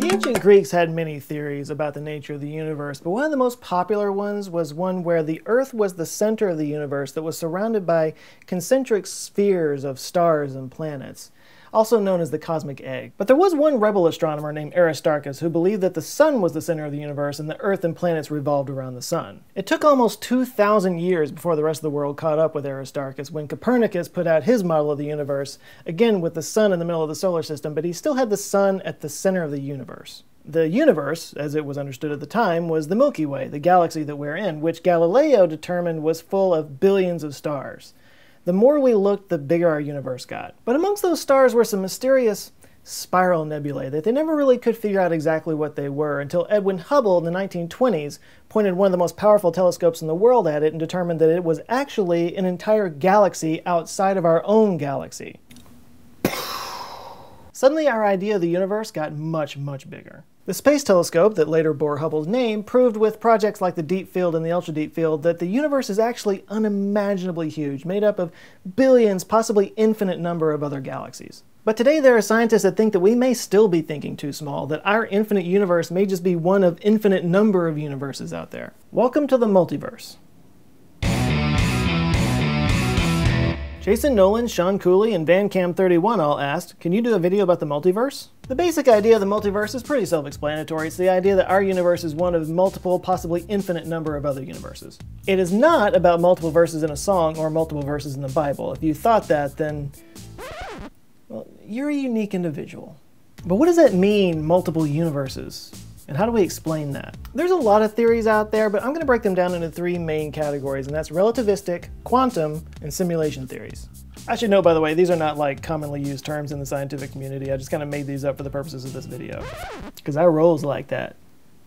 The ancient Greeks had many theories about the nature of the universe, but one of the most popular ones was one where the Earth was the center of the universe that was surrounded by concentric spheres of stars and planets, also known as the cosmic egg. But there was one rebel astronomer named ARISTARCHUS who believed that the sun was the center of the universe and the Earth and planets revolved around the sun. It took almost 2,000 years before the rest of the world caught up with ARISTARCHUS when Copernicus put out his model of the universe, again with the sun in the middle of the solar system, but he still had the sun at the center of the universe. The universe, as it was understood at the time, was the Milky Way, the galaxy that we're in, which Galileo determined was full of billions of stars. The more we looked, the bigger our universe got. But amongst those stars were some mysterious spiral nebulae that they never really could figure out exactly what they were until Edwin Hubble in the 1920s pointed one of the most powerful telescopes in the world at it and determined that it was actually an entire galaxy outside of our own galaxy. Suddenly our idea of the universe got much, much bigger. The space telescope that later bore Hubble's name proved with projects like the Deep Field and the Ultra Deep Field that the universe is actually unimaginably huge, made up of billions, possibly infinite number of other galaxies. But today there are scientists that think that we may still be thinking too small, that our infinite universe may just be one of infinite number of universes out there. Welcome to the multiverse. Jason Nolan, Sean Cooley, and VanCam31 all asked, can you do a video about the multiverse? The basic idea of the multiverse is pretty self-explanatory. It's the idea that our universe is one of multiple, possibly infinite number of other universes. It is not about multiple verses in a song or multiple verses in the Bible. If you thought that, then, well, you're a unique individual. But what does that mean, multiple universes? And how do we explain that? There's a lot of theories out there, but I'm going to break them down into three main categories, and that's relativistic, quantum, and simulation theories. I should note, by the way, these are not like commonly used terms in the scientific community. I just kind of made these up for the purposes of this video, because I rolls like that.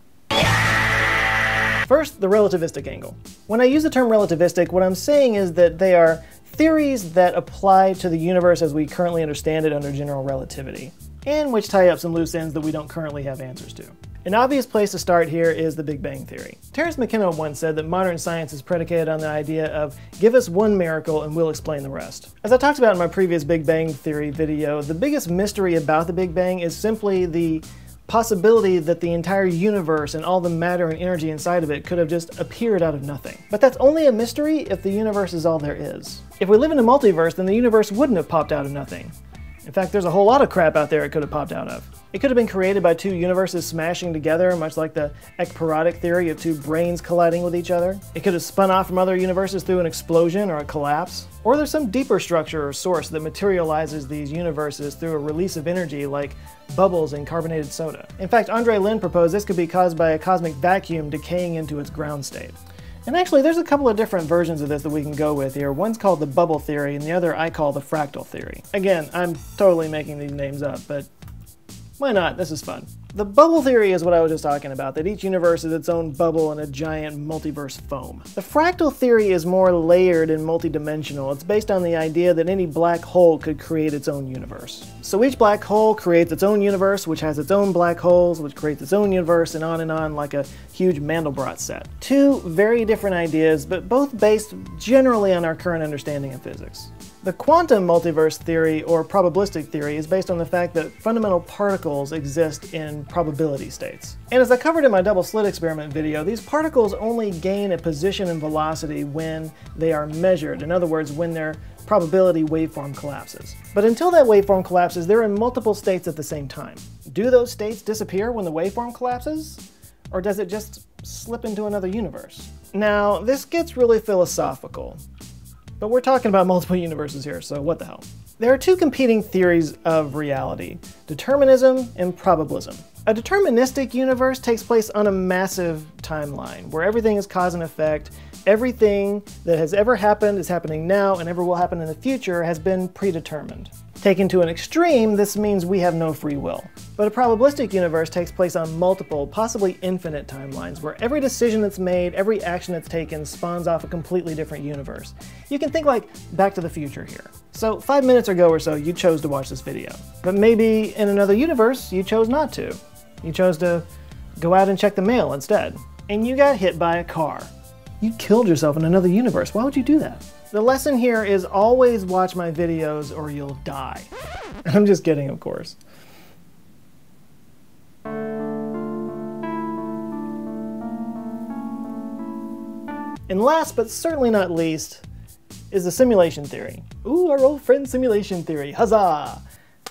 First, the relativistic angle. When I use the term relativistic, what I'm saying is that they are theories that apply to the universe as we currently understand it under general relativity, and which tie up some loose ends that we don't currently have answers to. An obvious place to start here is the Big Bang Theory. Terence McKenna once said that modern science is predicated on the idea of give us one miracle and we'll explain the rest. As I talked about in my previous Big Bang Theory video, the biggest mystery about the Big Bang is simply the possibility that the entire universe and all the matter and energy inside of it could have just appeared out of nothing. But that's only a mystery if the universe is all there is. If we live in a multiverse, then the universe wouldn't have popped out of nothing. In fact, there's a whole lot of crap out there it could have popped out of. It could have been created by two universes smashing together, much like the EKPYROTIC theory of two brains colliding with each other. It could have spun off from other universes through an explosion or a collapse. Or there's some deeper structure or source that materializes these universes through a release of energy like bubbles in carbonated soda. In fact, Andre Lin proposed this could be caused by a cosmic vacuum decaying into its ground state. And actually, there's a couple of different versions of this that we can go with here. One's called the bubble theory, and the other I call the fractal theory. Again, I'm totally making these names up, but why not? This is fun. The bubble theory is what I was just talking about, that each universe is its own bubble in a giant multiverse foam. The fractal theory is more layered and multidimensional. It's based on the idea that any black hole could create its own universe. So each black hole creates its own universe, which has its own black holes, which creates its own universe, and on like a huge Mandelbrot set. Two very different ideas, but both based generally on our current understanding of physics. The quantum multiverse theory, or probabilistic theory, is based on the fact that fundamental particles exist in probability states. And as I covered in my double slit experiment video, these particles only gain a position and velocity when they are measured. In other words, when their probability waveform collapses. But until that waveform collapses, they're in multiple states at the same time. Do those states disappear when the waveform collapses? Or does it just slip into another universe? Now, this gets really philosophical. But we're talking about multiple universes here, so what the hell? There are two competing theories of reality: determinism and probabilism. A deterministic universe takes place on a massive timeline, where everything is cause and effect. Everything that has ever happened is happening now, and ever will happen in the future has been predetermined. Taken to an extreme, this means we have no free will. But a probabilistic universe takes place on multiple, possibly infinite timelines, where every decision that's made, every action that's taken spawns off a completely different universe. You can think like Back to the Future here. So 5 minutes ago or so, you chose to watch this video. But maybe in another universe, you chose not to. You chose to go out and check the mail instead. And you got hit by a car. You killed yourself in another universe. Why would you do that? The lesson here is always watch my videos or you'll die. I'm just kidding, of course. And last, but certainly not least, is the simulation theory. Ooh, our old friend simulation theory, huzzah!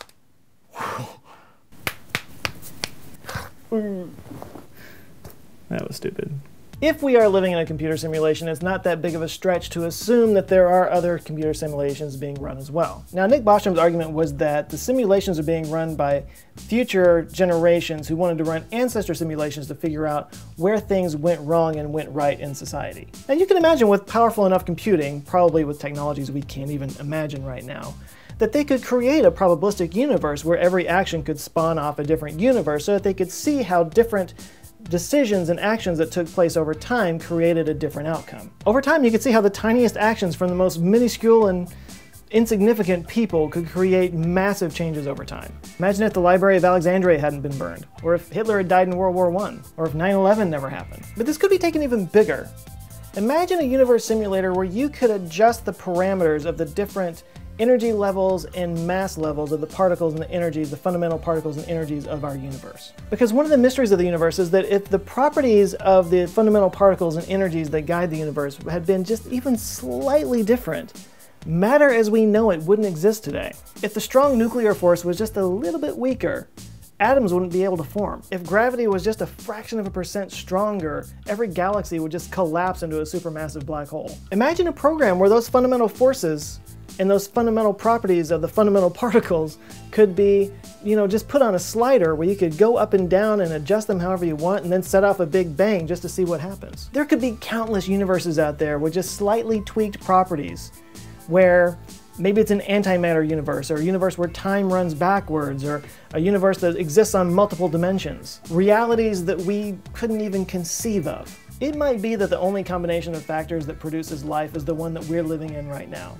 That was stupid. If we are living in a computer simulation, it's not that big of a stretch to assume that there are other computer simulations being run as well. Now, Nick Bostrom's argument was that the simulations are being run by future generations who wanted to run ancestor simulations to figure out where things went wrong and went right in society. Now, you can imagine with powerful enough computing, probably with technologies we can't even imagine right now, that they could create a probabilistic universe where every action could spawn off a different universe so that they could see how different decisions and actions that took place over time created a different outcome. Over time, you could see how the tiniest actions from the most minuscule and insignificant people could create massive changes over time. Imagine if the Library of Alexandria hadn't been burned, or if Hitler had died in World War I, or if 9/11 never happened. But this could be taken even bigger. Imagine a universe simulator where you could adjust the parameters of the different energy levels and mass levels of the particles and the energies, the fundamental particles and energies of our universe. Because one of the mysteries of the universe is that if the properties of the fundamental particles and energies that guide the universe had been just even slightly different, matter as we know it wouldn't exist today. If the strong nuclear force was just a little bit weaker, atoms wouldn't be able to form. If gravity was just a fraction of a percent stronger, every galaxy would just collapse into a supermassive black hole. Imagine a program where those fundamental forces and those fundamental properties of the fundamental particles could be, just put on a slider where you could go up and down and adjust them however you want and then set off a big bang just to see what happens. There could be countless universes out there with just slightly tweaked properties where maybe it's an antimatter universe, or a universe where time runs backwards, or a universe that exists on multiple dimensions. Realities that we couldn't even conceive of. It might be that the only combination of factors that produces life is the one that we're living in right now.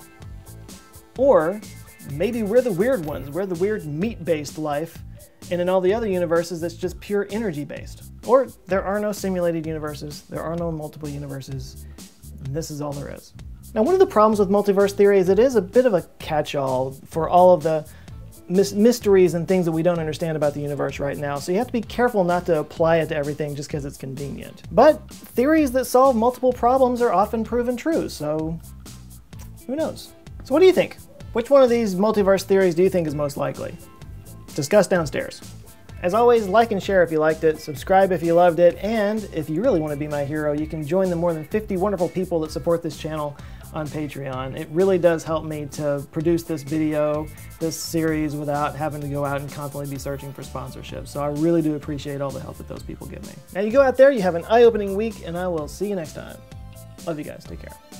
Or maybe we're the weird ones. We're the weird meat-based life, and in all the other universes, it's just pure energy-based. Or there are no simulated universes, there are no multiple universes, and this is all there is. Now, one of the problems with multiverse theory is it is a bit of a catch-all for all of the mysteries and things that we don't understand about the universe right now, so you have to be careful not to apply it to everything just because it's convenient. But theories that solve multiple problems are often proven true, so who knows? So what do you think? Which one of these multiverse theories do you think is most likely? Discuss downstairs. As always, like and share if you liked it, subscribe if you loved it, and if you really want to be my hero, you can join the more than 50 wonderful people that support this channel on Patreon. It really does help me to produce this video, this series, without having to go out and constantly be searching for sponsorships. So I really do appreciate all the help that those people give me. Now you go out there, you have an eye-opening week, and I will see you next time. Love you guys. Take care.